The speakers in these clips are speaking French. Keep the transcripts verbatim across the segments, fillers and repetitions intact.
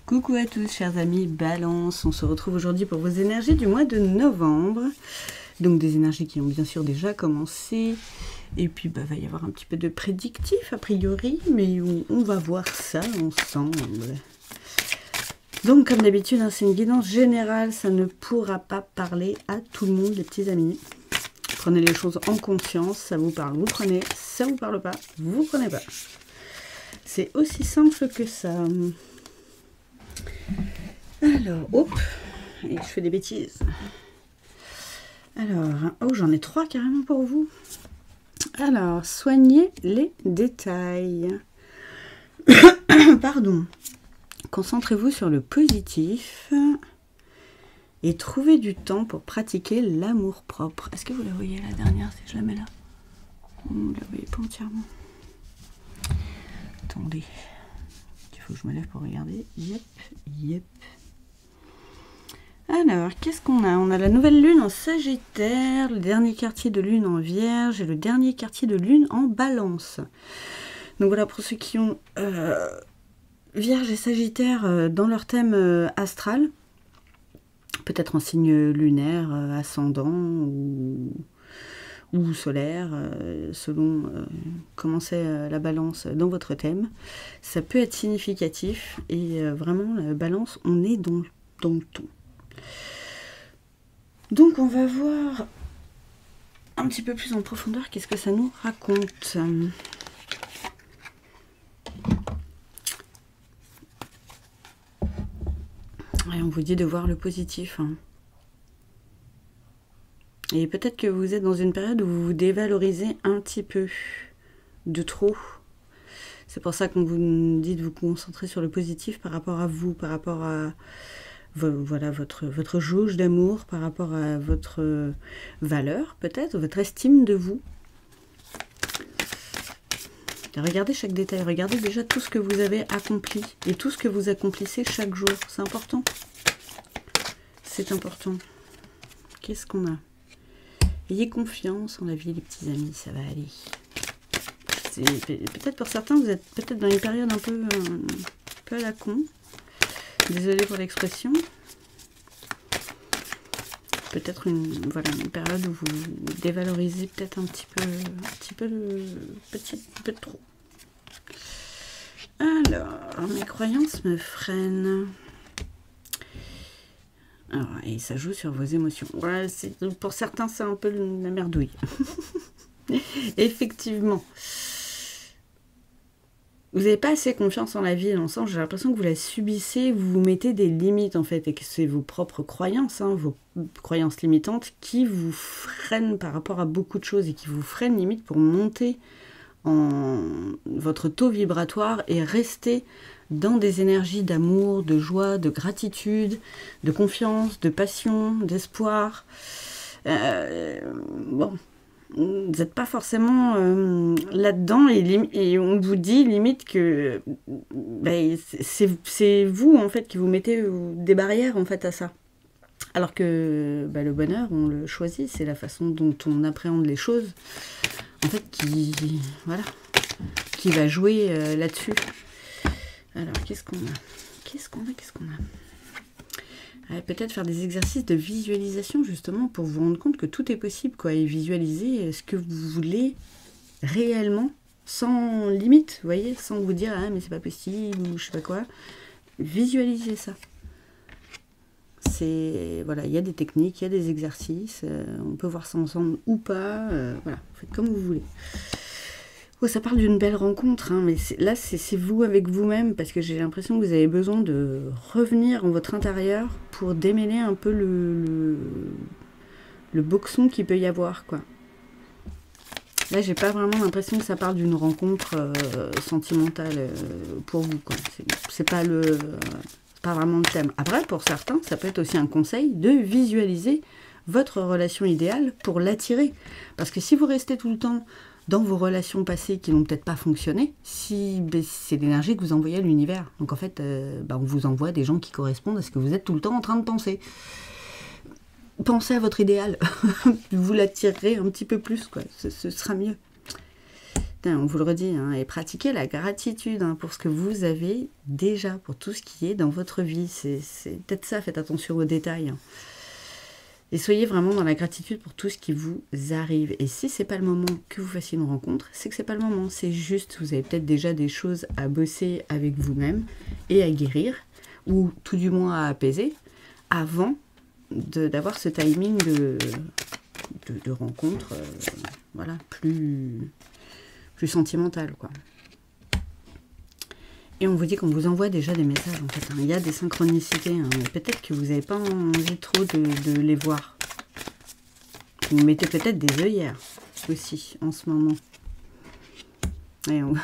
Coucou à tous chers amis Balance, on se retrouve aujourd'hui pour vos énergies du mois de novembre. Donc des énergies qui ont bien sûr déjà commencé. Et puis bah va y avoir un petit peu de prédictif a priori, mais on, on va voir ça ensemble. Donc comme d'habitude, hein, c'est une guidance générale, ça ne pourra pas parler à tout le monde les petits amis. Prenez les choses en conscience, ça vous parle, vous prenez, ça vous parle pas, vous prenez pas. C'est aussi simple que ça. Alors, hop, et je fais des bêtises. Alors, oh, j'en ai trois carrément pour vous. Alors, soignez les détails. Pardon. Concentrez-vous sur le positif et trouvez du temps pour pratiquer l'amour-propre. Est-ce que vous la voyez la dernière si je la mets là? Vous la voyez pas entièrement. Attendez. Il faut que je me lève pour regarder. Yep, yep. Alors, qu'est-ce qu'on a? On a la nouvelle lune en Sagittaire, le dernier quartier de lune en Vierge et le dernier quartier de lune en Balance. Donc voilà, pour ceux qui ont euh, Vierge et Sagittaire euh, dans leur thème euh, astral, peut-être en signe lunaire, euh, ascendant ou, ou solaire, euh, selon euh, comment c'est euh, la Balance dans votre thème, ça peut être significatif et euh, vraiment, la Balance, on est dans, dans le ton. Donc on va voir un petit peu plus en profondeur qu'est-ce que ça nous raconte. Et on vous dit de voir le positif. Hein. Et peut-être que vous êtes dans une période où vous vous dévalorisez un petit peu de trop. C'est pour ça qu'on vous dit de vous concentrer sur le positif par rapport à vous, par rapport à voilà, votre, votre jauge d'amour, par rapport à votre valeur, peut-être, votre estime de vous. Et regardez chaque détail, regardez déjà tout ce que vous avez accompli et tout ce que vous accomplissez chaque jour. C'est important. C'est important. Qu'est-ce qu'on a? Ayez confiance en la vie, les petits amis, ça va aller. Peut-être pour certains, vous êtes peut-être dans une période un peu, un peu à la con. Désolée pour l'expression. Peut-être une, voilà, une période où vous dévalorisez peut-être un petit peu, un petit peu, le, petit, un peu trop. Alors, mes croyances me freinent. Alors, et ça joue sur vos émotions. Voilà, pour certains, c'est un peu la merdouille. Effectivement. Vous n'avez pas assez confiance en la vie, dans le sens, j'ai l'impression que vous la subissez, vous vous mettez des limites en fait, et que c'est vos propres croyances, hein, vos croyances limitantes, qui vous freinent par rapport à beaucoup de choses et qui vous freinent limite pour monter en votre taux vibratoire et rester dans des énergies d'amour, de joie, de gratitude, de confiance, de passion, d'espoir. Euh, bon. Vous n'êtes pas forcément euh, là-dedans et, et on vous dit limite que ben, c'est vous en fait qui vous mettez des barrières en fait à ça. Alors que ben, le bonheur, on le choisit, c'est la façon dont on appréhende les choses en fait qui, voilà, qui va jouer euh, là-dessus. Alors qu'est-ce qu'on a? Qu'est-ce qu'on a? Qu'est-ce qu'on a? Peut-être faire des exercices de visualisation justement pour vous rendre compte que tout est possible, quoi, et visualiser ce que vous voulez réellement, sans limite, vous voyez, sans vous dire ah mais c'est pas possible ou je sais pas quoi. Visualisez ça. C'est voilà, il y a des techniques, il y a des exercices, euh, on peut voir ça ensemble ou pas, euh, voilà, faites comme vous voulez. Oh, ça parle d'une belle rencontre, hein, mais là, c'est vous avec vous-même, parce que j'ai l'impression que vous avez besoin de revenir en votre intérieur pour démêler un peu le, le, le boxon qu'il peut y avoir, quoi. Là, j'ai pas vraiment l'impression que ça parle d'une rencontre euh, sentimentale euh, pour vous, quoi. C'est pas le, euh, c'est pas vraiment le thème. Après, pour certains, ça peut être aussi un conseil de visualiser votre relation idéale pour l'attirer. Parce que si vous restez tout le temps dans vos relations passées qui n'ont peut-être pas fonctionné, si ben, c'est l'énergie que vous envoyez à l'univers. Donc en fait, euh, ben, on vous envoie des gens qui correspondent à ce que vous êtes tout le temps en train de penser. Pensez à votre idéal. Vous l'attirerez un petit peu plus, quoi. Ce, ce sera mieux. On vous le redit, hein, et pratiquez la gratitude hein, pour ce que vous avez déjà, pour tout ce qui est dans votre vie. C'est peut-être ça, faites attention aux détails. Hein. Et soyez vraiment dans la gratitude pour tout ce qui vous arrive. Et si c'est pas le moment que vous fassiez une rencontre, c'est que c'est pas le moment. C'est juste, vous avez peut-être déjà des choses à bosser avec vous-même et à guérir, ou tout du moins à apaiser, avant d'avoir ce timing de, de, de rencontre, euh, voilà, plus... plus sentimental, quoi. Et on vous dit qu'on vous envoie déjà des messages, en fait. Hein. Il y a des synchronicités. Hein. Peut-être que vous n'avez pas envie trop de, de les voir. Vous mettez peut-être des œillères aussi, en ce moment. Et on...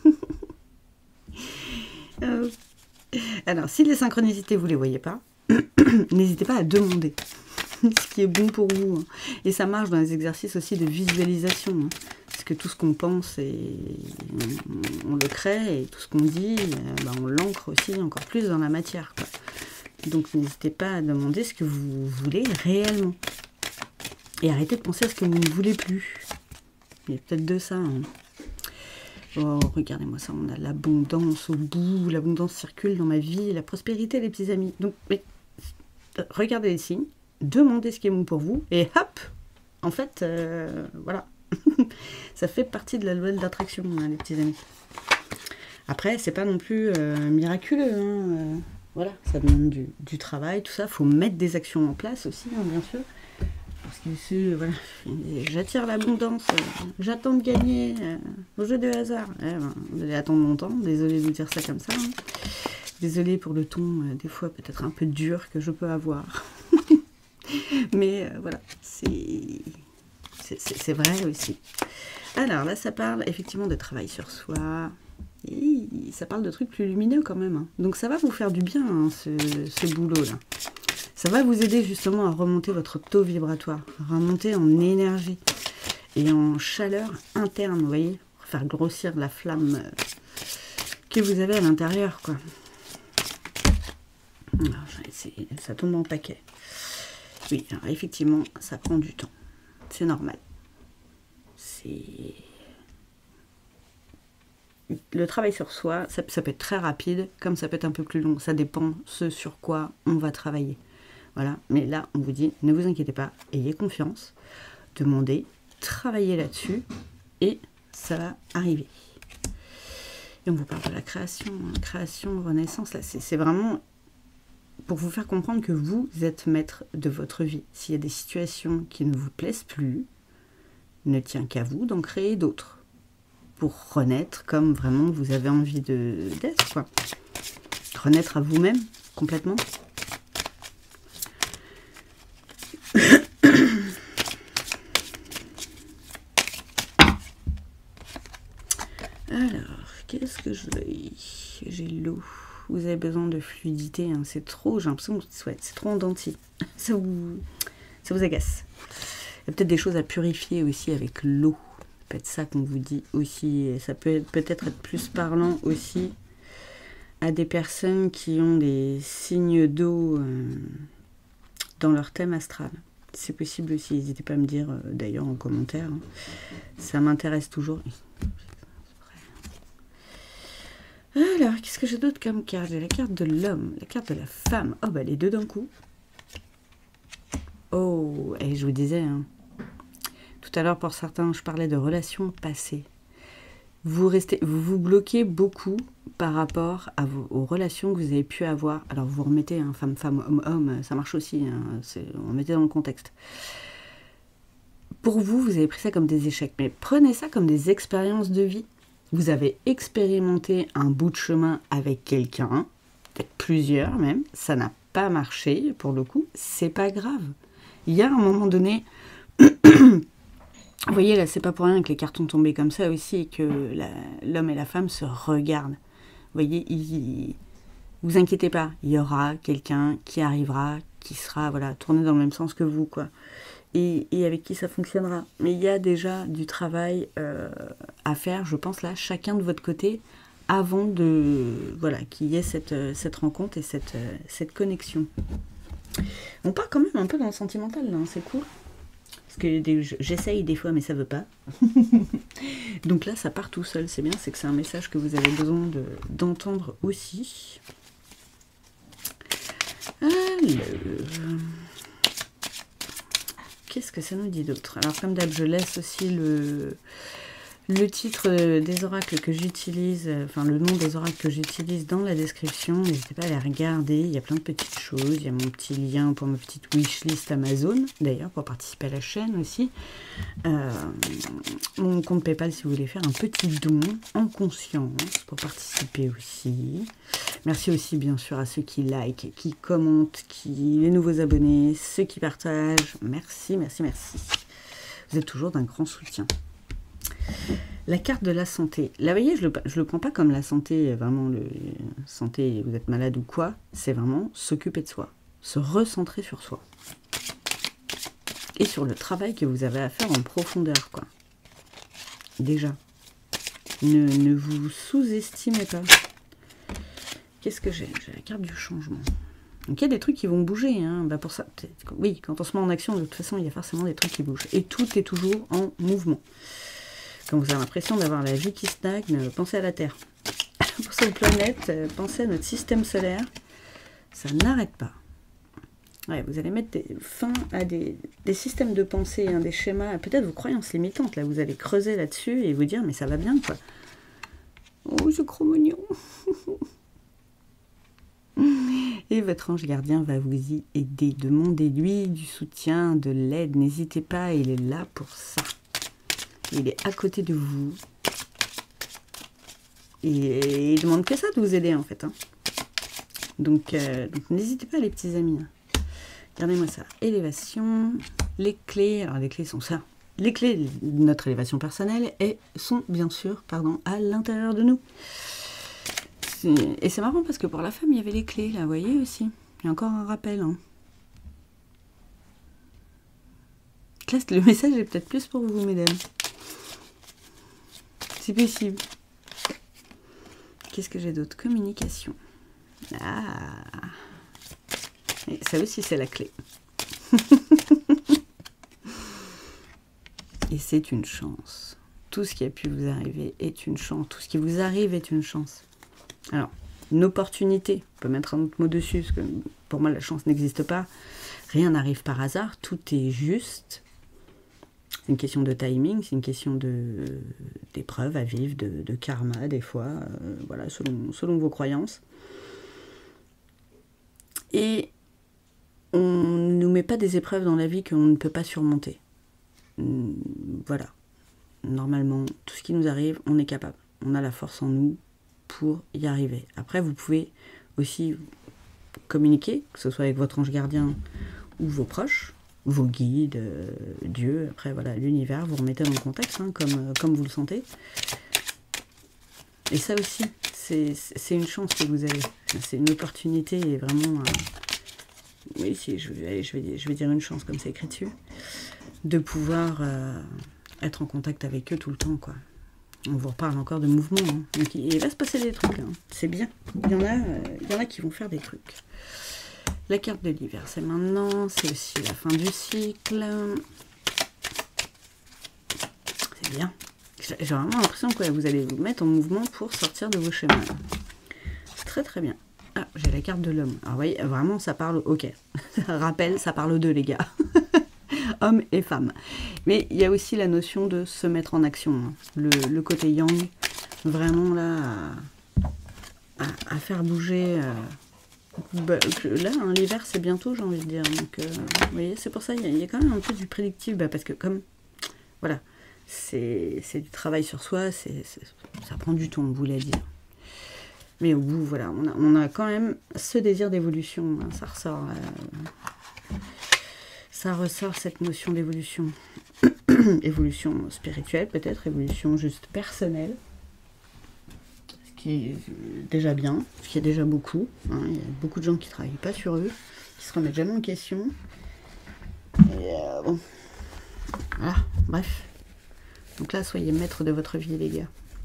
euh... Alors, si les synchronicités, vous ne les voyez pas, n'hésitez pas à demander ce qui est bon pour vous. Hein. Et ça marche dans les exercices aussi de visualisation. Hein. Parce que tout ce qu'on pense, et on, on le crée, et tout ce qu'on dit, euh, bah on l'ancre aussi encore plus dans la matière, quoi. Donc n'hésitez pas à demander ce que vous voulez réellement. Et arrêtez de penser à ce que vous ne voulez plus. Il y a peut-être de ça. Hein. Oh, regardez-moi ça, on a l'abondance au bout, l'abondance circule dans ma vie, la prospérité, les petits amis. Donc, mais, regardez les signes, demandez ce qui est bon pour vous, et hop, en fait, euh, voilà. Ça fait partie de la loi de l'attraction, hein, les petits amis. Après, c'est pas non plus euh, miraculeux. Hein, euh, voilà, ça demande du, du travail, tout ça. Il faut mettre des actions en place aussi, hein, bien sûr. Parce que c'est, voilà, j'attire l'abondance, euh, j'attends de gagner euh, au jeu de hasard. Eh ben, vous allez attendre longtemps, désolé de vous dire ça comme ça. Hein. Désolé pour le ton, euh, des fois peut-être un peu dur que je peux avoir. Mais euh, voilà, c'est... C'est vrai aussi. Alors là, ça parle effectivement de travail sur soi. Et ça parle de trucs plus lumineux quand même. Hein. Donc ça va vous faire du bien, hein, ce, ce boulot-là. Ça va vous aider justement à remonter votre taux vibratoire, à remonter en énergie et en chaleur interne, vous voyez, pour faire grossir la flamme que vous avez à l'intérieur, quoi. Alors, ça tombe en paquet. Oui, alors effectivement, ça prend du temps. C'est normal. C'est... Le travail sur soi, ça, ça peut être très rapide, comme ça peut être un peu plus long. Ça dépend ce sur quoi on va travailler. Voilà. Mais là, on vous dit, ne vous inquiétez pas, ayez confiance, demandez, travaillez là-dessus, et ça va arriver. Et on vous parle de la création, hein, création, renaissance. Là, c'est vraiment... pour vous faire comprendre que vous êtes maître de votre vie. S'il y a des situations qui ne vous plaisent plus, ne tient qu'à vous d'en créer d'autres. Pour renaître comme vraiment vous avez envie d'être, quoi. Renaître à vous-même, complètement. Alors, qu'est-ce que je veux? J'ai l'eau. Vous avez besoin de fluidité, hein. C'est trop, j'ai l'impression que ouais, c'est trop en denti. Ça vous, ça vous agace. Il y a peut-être des choses à purifier aussi avec l'eau. Ça peut être ça qu'on vous dit aussi. Et ça peut peut-être être plus parlant aussi à des personnes qui ont des signes d'eau euh, dans leur thème astral. C'est possible aussi, n'hésitez pas à me dire euh, d'ailleurs en commentaire. Hein. Ça m'intéresse toujours. Alors, qu'est-ce que j'ai d'autre comme carte? J'ai la carte de l'homme, la carte de la femme. Oh, bah les deux d'un coup. Oh, et je vous disais, hein, tout à l'heure pour certains, je parlais de relations passées. Vous restez, vous vous bloquez beaucoup par rapport à vos, aux relations que vous avez pu avoir. Alors, vous remettez, hein, femme, femme, homme, homme, ça marche aussi. Hein, on remettez dans le contexte. Pour vous, vous avez pris ça comme des échecs, mais prenez ça comme des expériences de vie. Vous avez expérimenté un bout de chemin avec quelqu'un, peut-être plusieurs même, ça n'a pas marché, pour le coup, c'est pas grave. Il y a un moment donné, vous voyez là, c'est pas pour rien que les cartons tombés comme ça aussi, et que l'homme et la femme se regardent. Vous voyez, il, vous inquiétez pas, il y aura quelqu'un qui arrivera, qui sera voilà, tourné dans le même sens que vous, quoi. Et, et avec qui ça fonctionnera. Mais il y a déjà du travail euh, à faire, je pense là, chacun de votre côté, avant de voilà qu'il y ait cette, cette rencontre et cette, cette connexion. On part quand même un peu dans le sentimental, là, hein, c'est cool. Parce que j'essaye des fois, mais ça veut pas. Donc là, ça part tout seul. C'est bien, c'est que c'est un message que vous avez besoin de, d'entendre aussi. Alors... Qu'est-ce que ça nous dit d'autre? Alors, comme d'hab, je laisse aussi le... Le titre des oracles que j'utilise, enfin le nom des oracles que j'utilise dans la description, n'hésitez pas à les regarder, il y a plein de petites choses, il y a mon petit lien pour ma petite wishlist Amazon, d'ailleurs pour participer à la chaîne aussi, euh, mon compte PayPal si vous voulez faire un petit don en conscience pour participer aussi. Merci aussi bien sûr à ceux qui like, qui commentent, qui les nouveaux abonnés, ceux qui partagent, merci, merci, merci. Vous êtes toujours d'un grand soutien. La carte de la santé. Là, vous voyez, je ne le, le prends pas comme la santé, vraiment, le santé, vous êtes malade ou quoi. C'est vraiment s'occuper de soi, se recentrer sur soi. Et sur le travail que vous avez à faire en profondeur, quoi. Déjà. Ne, ne vous sous-estimez pas. Qu'est-ce que j'ai? J'ai la carte du changement. Donc il y a des trucs qui vont bouger, hein. Bah pour ça, oui, quand on se met en action, de toute façon, il y a forcément des trucs qui bougent. Et tout est toujours en mouvement. Quand vous avez l'impression d'avoir la vie qui stagne, pensez à la Terre. Pensez aux planètes, pensez à notre système solaire. Ça n'arrête pas. Ouais, vous allez mettre des, fin à des, des systèmes de pensée, hein, des schémas, peut-être vos croyances limitantes. Là, vous allez creuser là-dessus et vous dire, mais ça va bien, quoi. Oh, ce cro-mognon. Et votre ange gardien va vous y aider. Demandez-lui du soutien, de l'aide. N'hésitez pas, il est là pour ça. Il est à côté de vous. Et il demande que ça de vous aider, en fait. Hein. Donc, euh, donc n'hésitez pas, les petits amis. Regardez-moi ça. Élévation. Les clés. Alors, les clés sont ça. Les clés de notre élévation personnelle et sont, bien sûr, pardon, à l'intérieur de nous. Et c'est marrant parce que pour la femme, il y avait les clés, là, vous voyez aussi. Il y a encore un rappel. Hein. Là, le message est peut-être plus pour vous, mesdames. C'est possible. Qu'est-ce que j'ai d'autre? Communication. Ah. Et ça aussi, c'est la clé. Et c'est une chance. Tout ce qui a pu vous arriver est une chance. Tout ce qui vous arrive est une chance. Alors, une opportunité. On peut mettre un autre mot dessus, parce que pour moi, la chance n'existe pas. Rien n'arrive par hasard. Tout est juste. C'est une question de timing, c'est une question de d'épreuves à vivre, de, de karma des fois, euh, voilà, selon, selon vos croyances. Et on ne nous met pas des épreuves dans la vie qu'on ne peut pas surmonter. Voilà. Normalement, tout ce qui nous arrive, on est capable. On a la force en nous pour y arriver. Après, vous pouvez aussi communiquer, que ce soit avec votre ange gardien ou vos proches, vos guides, euh, Dieu, après voilà, l'univers, vous remettez dans le contexte, hein, comme, euh, comme vous le sentez. Et ça aussi, c'est une chance que vous avez. C'est une opportunité et vraiment... Euh, oui, si, je vais, je, vais, je vais dire une chance, comme c'est écrit dessus, de pouvoir euh, être en contact avec eux tout le temps, quoi. On vous reparle encore de mouvement, hein. Donc il va se passer des trucs, hein. C'est bien. Il y en a, euh, il y en a qui vont faire des trucs. La carte de l'hiver, c'est maintenant, c'est aussi la fin du cycle. C'est bien. J'ai vraiment l'impression que vous allez vous mettre en mouvement pour sortir de vos schémas. C'est très très bien. Ah, j'ai la carte de l'homme. Alors vous voyez, vraiment ça parle, ok. Rappel, ça parle d'eux les gars. Hommes et femmes. Mais il y a aussi la notion de se mettre en action. Hein. Le, le côté yang, vraiment là, à, à, à faire bouger... Euh, Bah, là, hein, l'hiver, c'est bientôt, j'ai envie de dire. Donc, euh, vous voyez, c'est pour ça qu'il y, y a quand même un peu du prédictif. Bah, parce que comme, voilà, c'est du travail sur soi, c'est ça prend du temps, on vous l'a dit. Mais au bout, voilà, on a, on a quand même ce désir d'évolution. Hein, ça ressort. Euh, ça ressort, cette notion d'évolution. Évolution spirituelle, peut-être, évolution juste personnelle. Qui est déjà bien, ce qui est déjà beaucoup. Hein. Il y a beaucoup de gens qui ne travaillent pas sur eux, qui se remettent jamais en question. Et euh, bon. Voilà, bref. Donc là, soyez maître de votre vie, les gars.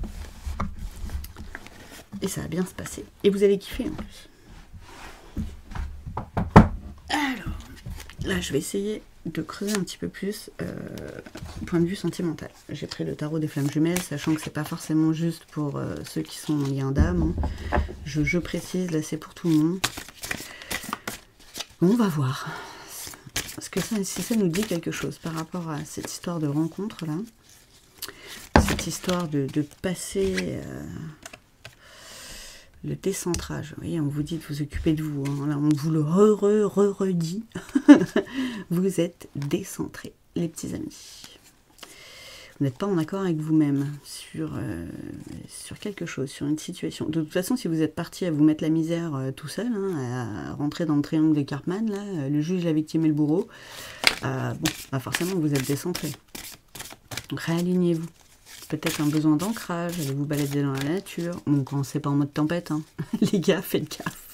Et ça va bien se passer. Et vous allez kiffer en plus. Alors, là, je vais essayer de creuser un petit peu plus euh, point de vue sentimental. J'ai pris le tarot des flammes jumelles, sachant que c'est pas forcément juste pour euh, ceux qui sont en lien d'âme. Hein. Je, je précise, là c'est pour tout le monde. Bon, on va voir. Parce que ça, si ça nous dit quelque chose par rapport à cette histoire de rencontre là, cette histoire de, de passer euh, le décentrage. Vous voyez, on vous dit de vous occuper de vous. Hein. Là, on vous le re-re-re-redit. Vous êtes décentrés, les petits amis. Vous n'êtes pas en accord avec vous-même sur, euh, sur quelque chose, sur une situation. De toute façon, si vous êtes parti à vous mettre la misère euh, tout seul, hein, à rentrer dans le triangle de Karpman, là, euh, le juge, la victime et le bourreau, euh, bon, bah forcément, vous êtes décentrés. Donc, réalignez-vous. Peut-être un besoin d'ancrage, allez vous balader dans la nature. Bon, quand c'est pas en mode tempête, hein. Les gars, faites gaffe.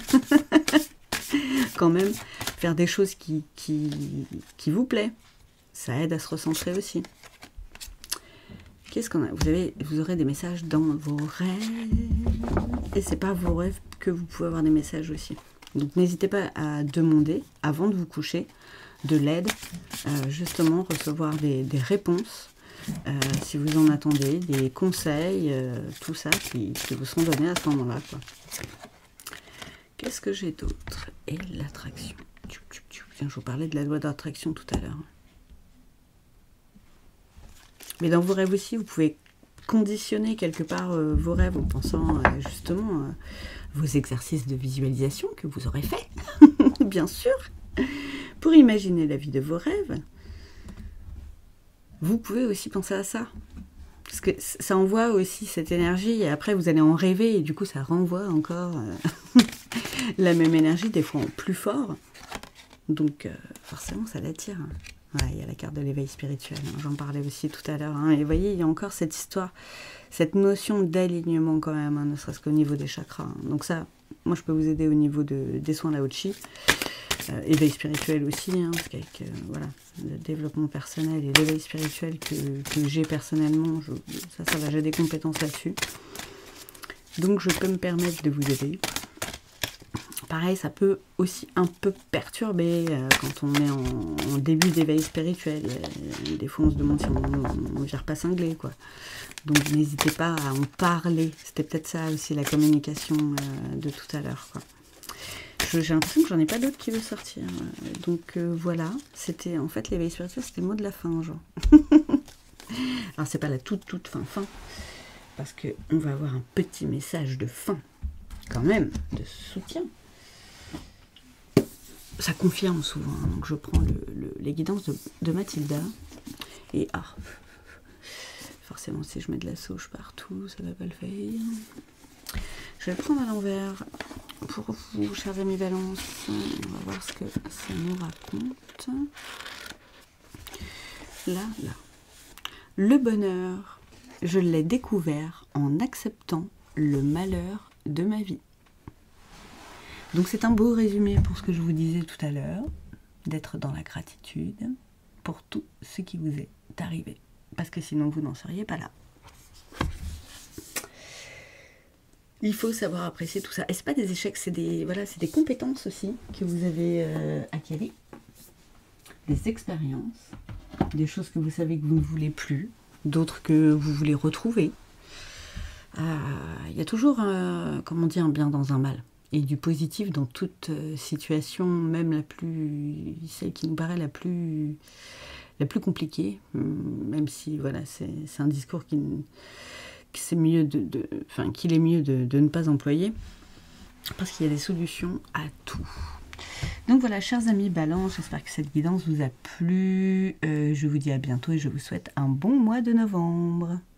Quand même, faire des choses qui, qui, qui vous plaît, ça aide à se recentrer aussi. Qu'est-ce qu'on a? Vous avez, vous aurez des messages dans vos rêves. Et c'est pas vos rêves que vous pouvez avoir des messages aussi. Donc n'hésitez pas à demander, avant de vous coucher, de l'aide. Euh, justement, recevoir des, des réponses. Euh, si vous en attendez, des conseils, euh, tout ça qui, qui vous seront donnés à ce moment-là. Qu'est-ce que j'ai d'autre? Et l'attraction. Je vous parlais de la loi d'attraction tout à l'heure. Mais dans vos rêves aussi, vous pouvez conditionner quelque part euh, vos rêves en pensant euh, justement euh, vos exercices de visualisation que vous aurez fait, bien sûr, pour imaginer la vie de vos rêves. Vous pouvez aussi penser à ça. Parce que ça envoie aussi cette énergie et après vous allez en rêver et du coup ça renvoie encore euh, la même énergie, des fois en plus fort. Donc euh, forcément ça l'attire. Ouais, il y a la carte de l'éveil spirituel, hein, j'en parlais aussi tout à l'heure. Hein, et vous voyez, il y a encore cette histoire, cette notion d'alignement quand même, hein, ne serait-ce qu'au niveau des chakras. Hein. Donc ça, moi je peux vous aider au niveau de, des soins Lao-Chi. Euh, éveil spirituel aussi, hein, parce qu'avec euh, voilà, le développement personnel et l'éveil spirituel que, que j'ai personnellement, je, ça, ça va, j'ai des compétences là-dessus. Donc je peux me permettre de vous aider. Pareil, ça peut aussi un peu perturber euh, quand on est en, en début d'éveil spirituel. Euh, des fois on se demande si on ne vire pas cinglé, quoi. Donc n'hésitez pas à en parler. C'était peut-être ça aussi la communication euh, de tout à l'heure, quoi. J'ai l'impression que j'en ai pas d'autres qui veulent sortir. Donc euh, voilà, c'était en fait l'éveil spirituel, c'était le mot de la fin, genre. Alors c'est pas la toute toute fin fin, parce que on va avoir un petit message de fin, quand même, de soutien. Ça confirme souvent, hein, donc je prends le, le, les guidances de, de Mathilda, et ah, forcément si je mets de la sauge partout, ça va pas le faire. Je vais le prendre à l'envers pour vous, chers amis Balance. On va voir ce que ça nous raconte. Là, là. Le bonheur, je l'ai découvert en acceptant le malheur de ma vie. Donc c'est un beau résumé pour ce que je vous disais tout à l'heure, d'être dans la gratitude pour tout ce qui vous est arrivé. Parce que sinon vous n'en seriez pas là. Il faut savoir apprécier tout ça. Et c'est pas des échecs, c'est des, voilà, c'est des compétences aussi que vous avez euh, acquéries. Des expériences, des choses que vous savez que vous ne voulez plus, d'autres que vous voulez retrouver. Il euh, y a toujours, euh, comment dire, un bien dans un mal. Et du positif dans toute euh, situation, même la plus, celle qui nous paraît la plus, la plus compliquée. Même si, voilà, c'est un discours qui... c'est mieux de, de, enfin, qu'il est mieux de, de ne pas employer, parce qu'il y a des solutions à tout. Donc voilà, chers amis Balance, j'espère que cette guidance vous a plu. Euh, je vous dis à bientôt et je vous souhaite un bon mois de novembre.